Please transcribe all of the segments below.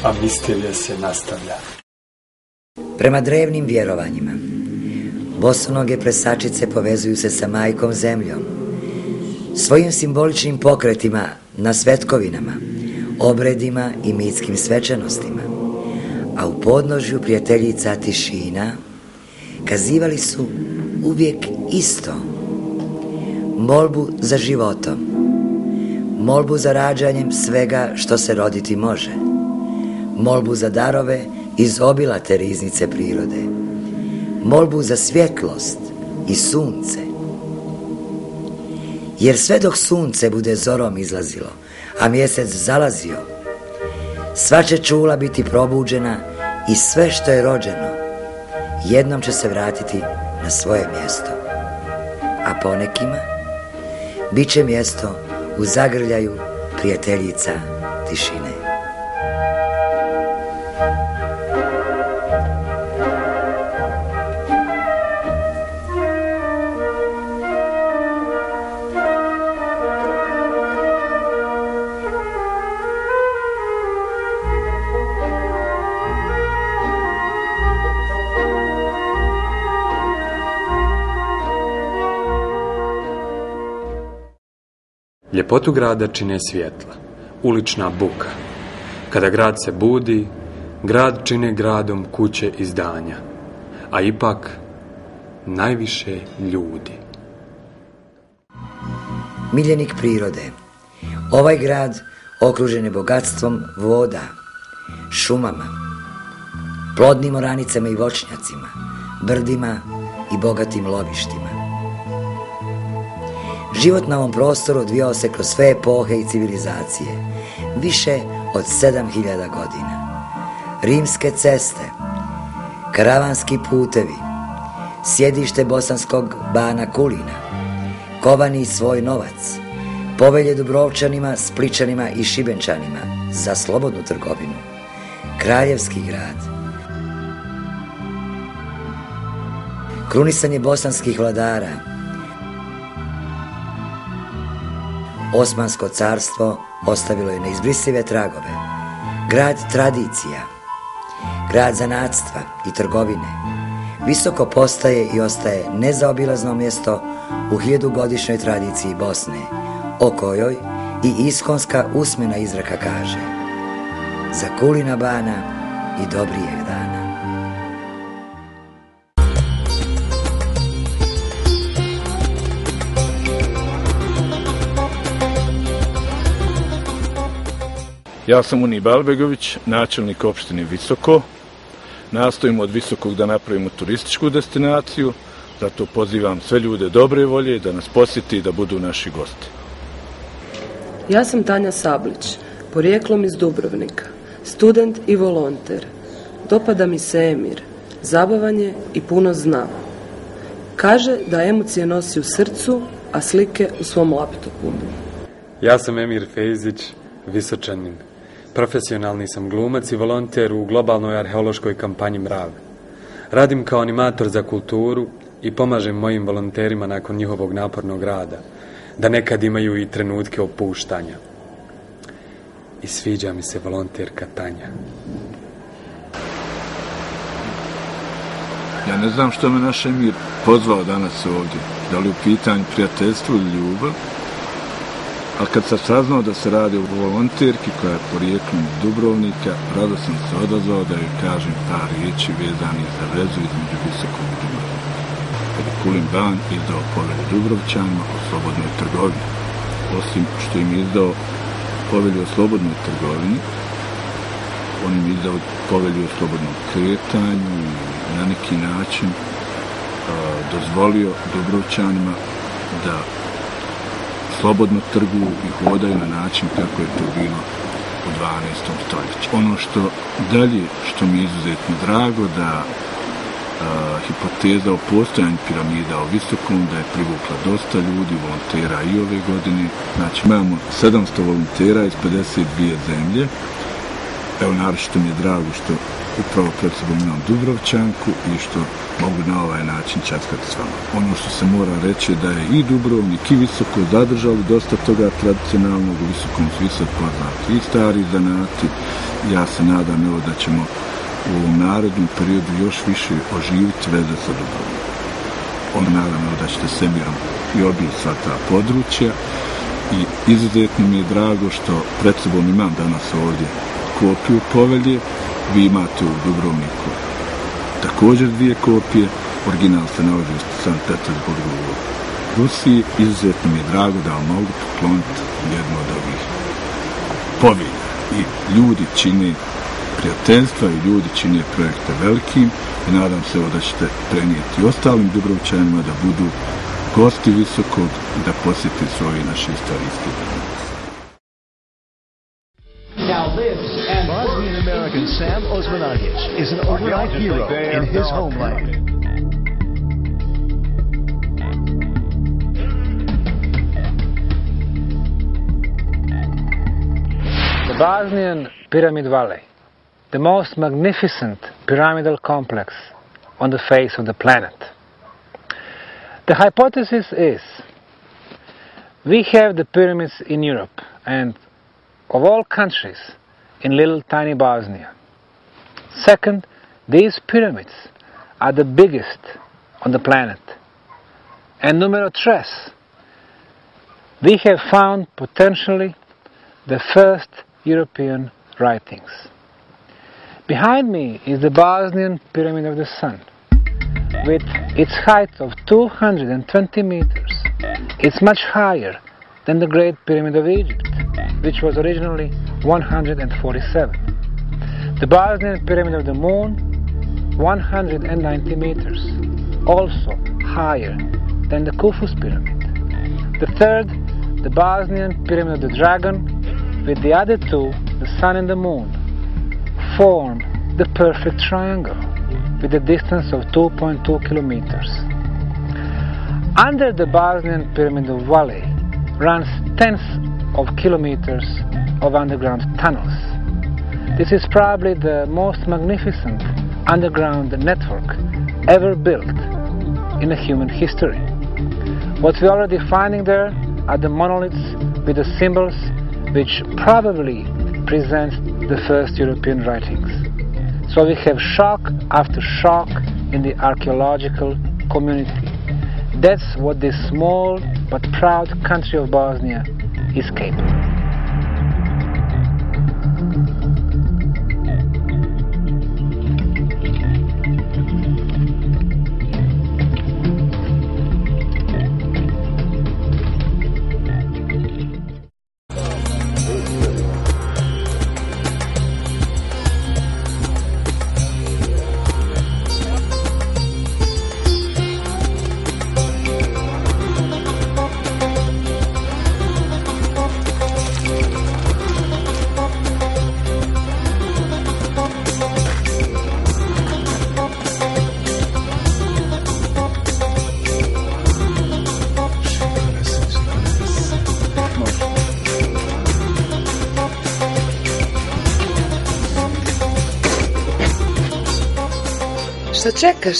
a misterija se nastavlja. Prema drevnim vjerovanjima, bosonoge plesačice povezuju se sa majkom zemljom, svojim simboličnim pokretima na svetkovinama, obredima i mitskim svečanostima, a u podnožju prijateljica tišina kazivali su uvijek isto: molbu za životom, molbu za rađanjem svega što se roditi može, molbu za darove iz obilate riznice prirode, molbu za svjetlost i sunce. Jer sve dok sunce bude zorom izlazilo, a mjesec zalazio, sva će čula biti probuđena i sve što je rođeno jednom će se vratiti na svoje mjesto. A ponekima bit će mjesto u zagrljaju prijateljica tišine. Ljepotu grada čine svjetla, ulična buka. Kada grad se budi, grad čine gradom kuće i zdanja, a ipak najviše ljudi. Miljenik prirode, ovaj grad okružen je bogatstvom voda, šumama, plodnim oranicama i voćnjacima, brdima i bogatim lovištima. Život na ovom prostoru odvijao se kroz sve epohe i civilizacije, više od 7000 godina. Rimske ceste, karavanski putevi, sjedište bosanskog bana Kulina, kovani svoj novac, povelje Dubrovčanima, Spličanima i Šibenčanima za slobodnu trgovinu, kraljevski grad, krunisanje bosanskih vladara, Osmansko carstvo ostavilo je neizbrisive tragove, grad tradicija, grad zanatstva i trgovine, visoko postaje i ostaje nezaobilazno mjesto u 1000-godišnjoj tradiciji Bosne, o kojoj i iskonska usmena izreka kaže: za Kulina bana i dobrijeg dana. Ja sam Unib Albegović, načelnik opštine Visoko. Nastojimo od Visokog da napravimo turističku destinaciju, zato pozivam sve ljude dobre volje da nas posjeti i da budu naši gosti. Ja sam Tanja Sablić, porijeklom iz Dubrovnika, student i volonter. Dopada mi se Emir, zabavan je i puno zna. Kaže da emocije nosi u srcu, a slike u svom laptopu. Ja sam Emir Fejzić, Visočanin. Profesionalni sam glumac i volonter u globalnoj arheološkoj kampanji Mrav. Radim kao animator za kulturu i pomažem mojim volonterima nakon njihovog napornog rada, da nekad imaju i trenutke opuštanja. I sviđa mi se volonterka Tanja. Ja ne znam što me naš Emir pozvao danas ovdje, da li u pitanju prijateljstvo ili ljubav, ali kad sam saznao da se radi o volonterki koja je porijeklom iz Dubrovnika, rado sam se odazvao da joj kažem par riječi vezanih za vezu između Visokog i Dubrovnika. Kad je Kulin ban izdao povelju Dubrovčanima o slobodnoj trgovini. Osim što im je izdao povelju o slobodnoj trgovini, on im je izdao povelju o slobodnom kretanju i na neki način dozvolio Dubrovčanima da slobodno trguju i hodaju na način kako je to bilo u 12. stoljeću. Ono što mi je izuzetno drago, da hipoteza o postojanju piramida o Visokom, da je privukla dosta ljudi, volontera i ove godine. Znači, imamo 700 volontera iz 52 zemlje. Evo, naročito mi je drago što upravo pred sobom imam Dubrovčanku i što mogu na ovaj način časkati s vama. Ono što se mora reći je da je i Dubrovnik i Visoko zadržali dosta toga tradicionalnog, u Visokom su i sad poznati i stari zanati. Ja se nadam evo da ćemo u ovom narednom periodu još više oživiti veze sa Dubrovnikom. Ono naravno da ćete s Emirom i obići sva ta područja i izuzetno mi je drago što pred sobom imam danas ovdje kopiju povelje. Vi imate u Dubrovniku također 2 kopije, original se nalazi u Sankt Petersburgu u Rusiji. Izuzetno mi je drago da vam mogu pokloniti jednu od ovih povelja. I ljudi čine prijateljstva i ljudi čine projekte velikim i nadam se da ćete prenijeti ostalim Dubrovčanima da budu gosti Visokog i da posjeti svoje naše istorijske granice. Now lives and Bosnian-American Sam Osmanagic is an overnight hero in his homeland. The Bosnian Pyramid Valley, the most magnificent pyramidal complex on the face of the planet. The hypothesis is we have the pyramids in Europe and of all countries in little tiny Bosnia. Second, these pyramids are the biggest on the planet. And numero tres, we have found potentially the first European writings. Behind me is the Bosnian Pyramid of the Sun. With its height of 220 meters, it's much higher than the Great Pyramid of Egypt, which was originally 147. The Bosnian Pyramid of the Moon, 190 meters, also higher than the Khufu's Pyramid. The third, the Bosnian Pyramid of the Dragon, with the other two, the Sun and the Moon, form the perfect triangle with a distance of 2.2 kilometers. Under the Bosnian Pyramid of Valley runs tens of kilometers of underground tunnels. This is probably the most magnificent underground network ever built in a human history. What we're already finding there are the monoliths with the symbols which probably present the first European writings. So we have shock after shock in the archaeological community. That's what this small but proud country of Bosnia is capable. Šta čekaš?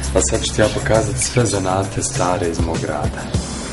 Pa sad ću ti ja pokazati sve zanate stare iz mog grada.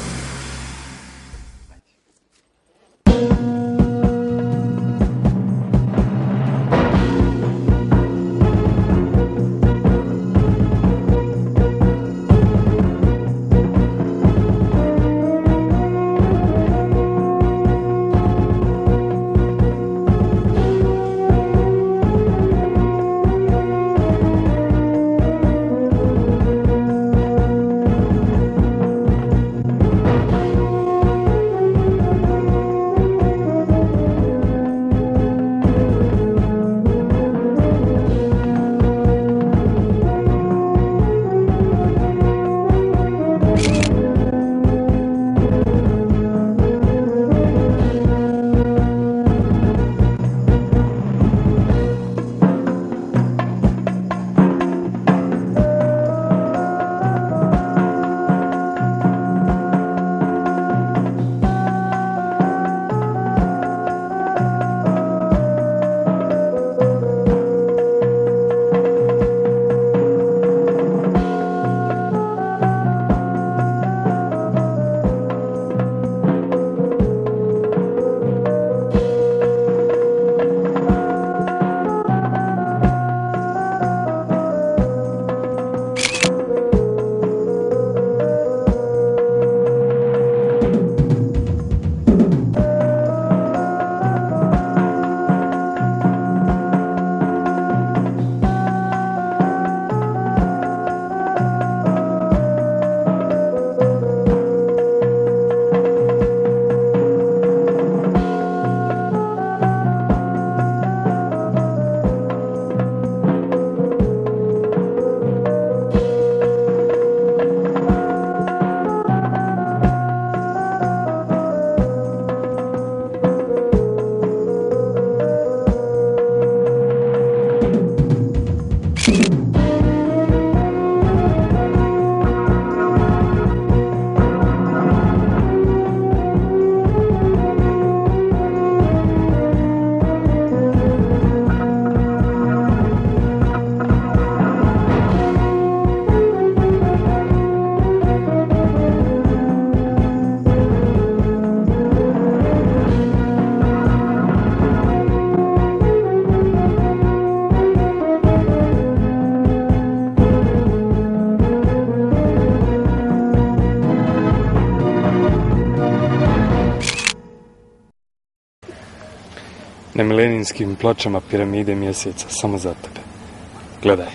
Na milenijskim pločama piramide mjeseca, samo za tebe. Gledaj.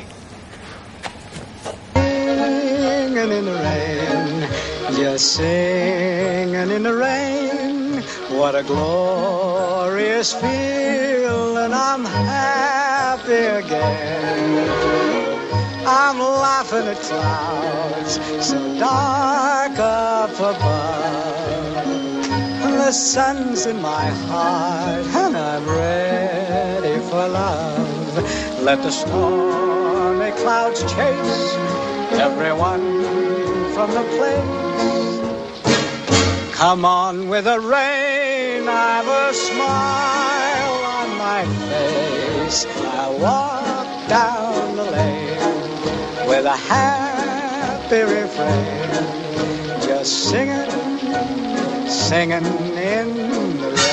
Singing in the rain, just singing in the rain. What a glorious feeling, I'm happy again. I'm laughing at clouds so dark up above. The sun's in my heart and I'm ready for love. Let the stormy clouds chase everyone from the place. Come on with the rain, I've a smile on my face. I walk down the lane with a happy refrain, just singing in the rain.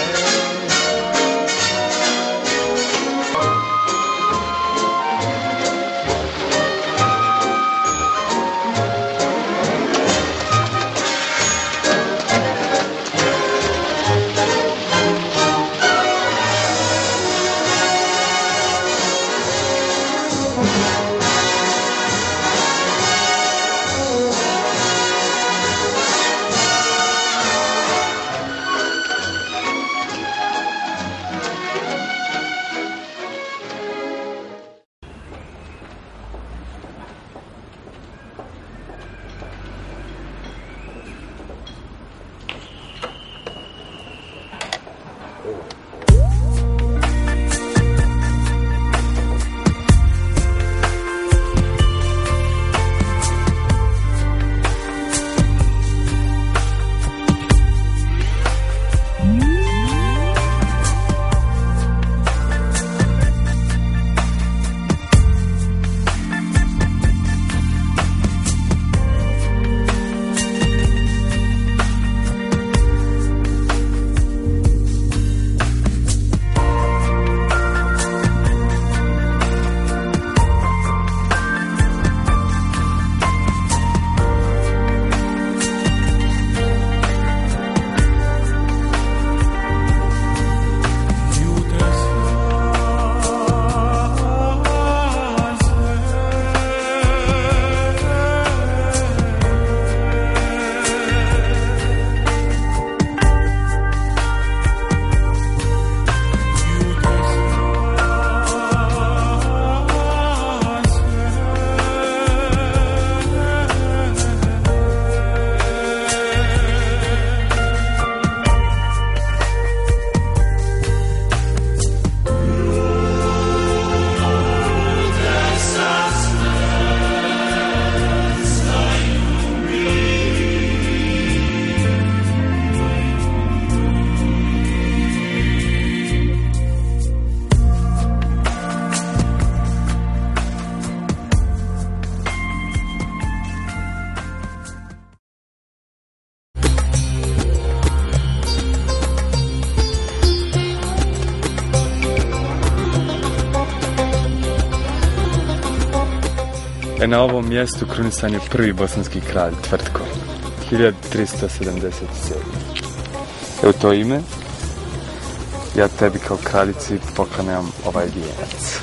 Na ovom mjestu krunisan je prvi bosanski kralj Tvrtko, 1377. U to ime ja tebi kao kraljici poklanjam ovaj vijenac.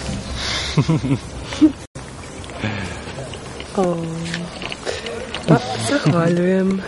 Pa, zahvaljujem.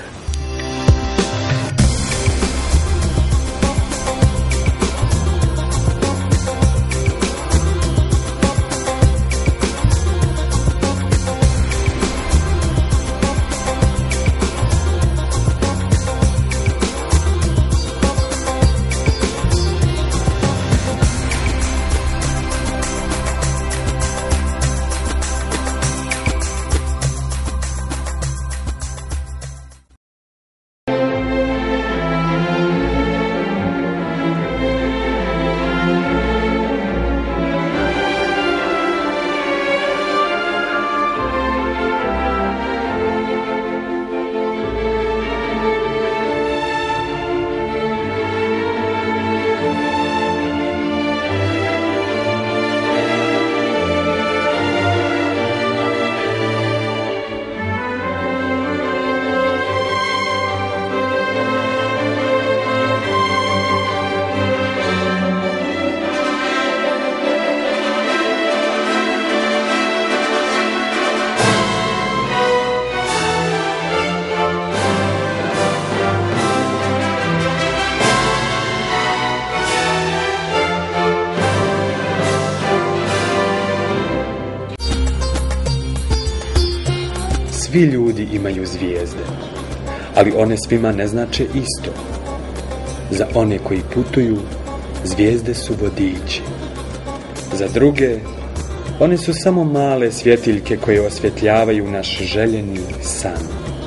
Svi ljudi imaju zvijezde, ali one svima ne znače isto. Za one koji putuju, zvijezde su vodiči. Za druge, one su samo male svjetiljke koje osvjetljavaju naš željeni san.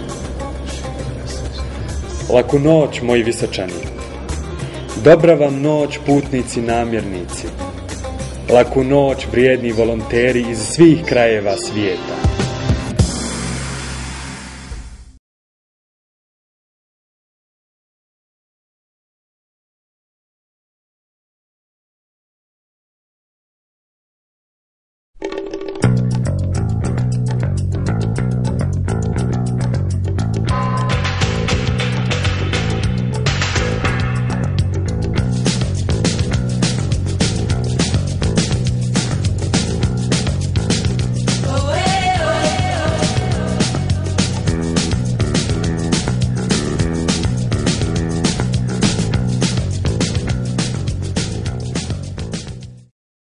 Laku noć, moji visočani. Dobra vam noć, putnici namjernici. Laku noć, vrijedni volonteri iz svih krajeva svijeta.